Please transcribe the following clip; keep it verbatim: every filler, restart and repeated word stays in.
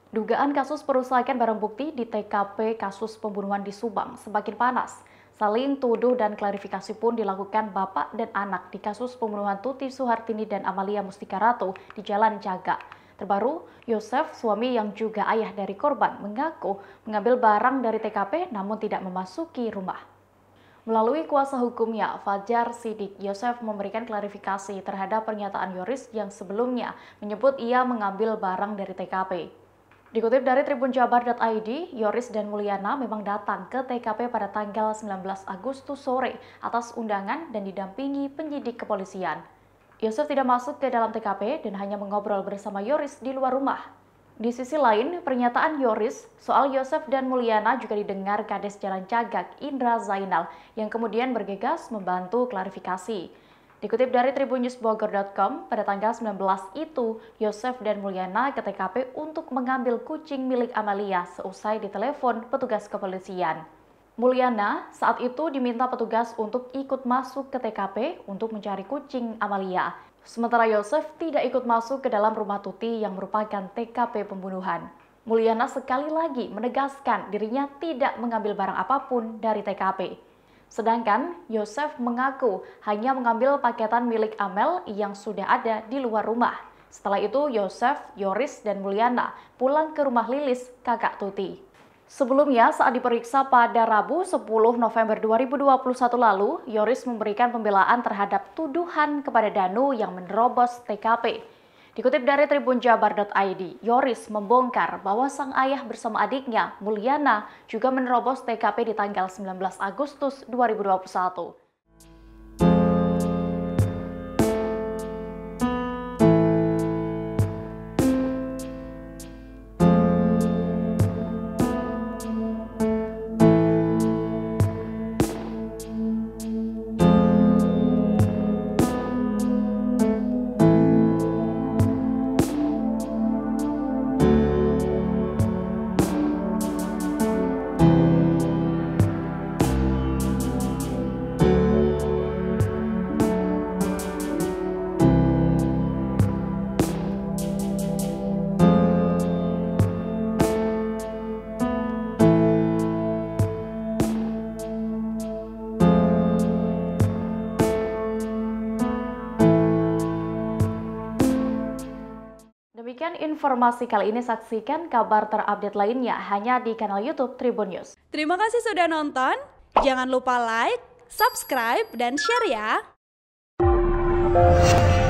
Dugaan kasus perusakan barang bukti di T K P kasus pembunuhan di Subang semakin panas. Saling tuduh dan klarifikasi pun dilakukan bapak dan anak di kasus pembunuhan Tuti Suhartini dan Amalia Mustika Ratu di Jalan Jaga. Terbaru, Yosef, suami yang juga ayah dari korban, mengaku mengambil barang dari T K P namun tidak memasuki rumah. Melalui kuasa hukumnya, Fajar Sidik, Yosef memberikan klarifikasi terhadap pernyataan Yoris yang sebelumnya menyebut ia mengambil barang dari T K P. Dikutip dari tribun jabar titik i d, Yoris dan Mulyana memang datang ke T K P pada tanggal sembilan belas Agustus sore atas undangan dan didampingi penyidik kepolisian. Yosef tidak masuk ke dalam T K P dan hanya mengobrol bersama Yoris di luar rumah. Di sisi lain, pernyataan Yoris soal Yosef dan Mulyana juga didengar Kades Jalan Cagak Indra Zainal yang kemudian bergegas membantu klarifikasi. Dikutip dari tribun news bogor titik com, pada tanggal sembilan belas itu, Yosef dan Mulyana ke T K P untuk mengambil kucing milik Amalia seusai ditelepon petugas kepolisian. Mulyana saat itu diminta petugas untuk ikut masuk ke T K P untuk mencari kucing Amalia. Sementara Yosef tidak ikut masuk ke dalam rumah Tuti yang merupakan T K P pembunuhan. Mulyana sekali lagi menegaskan dirinya tidak mengambil barang apapun dari T K P. Sedangkan Yosef mengaku hanya mengambil paketan milik Amel yang sudah ada di luar rumah. Setelah itu Yosef, Yoris, dan Mulyana pulang ke rumah Lilis, kakak Tuti. Sebelumnya saat diperiksa pada Rabu sepuluh November dua ribu dua puluh satu lalu, Yoris memberikan pembelaan terhadap tuduhan kepada Danu yang menerobos T K P. Dikutip dari tribun jabar titik i d, Yoris membongkar bahwa sang ayah bersama adiknya, Mulyana, juga menerobos T K P di tanggal sembilan belas Agustus dua ribu dua puluh satu. Demikian informasi kali ini, saksikan kabar terupdate lainnya hanya di kanal YouTube Tribun News. Terima kasih sudah nonton, jangan lupa like, subscribe, dan share ya!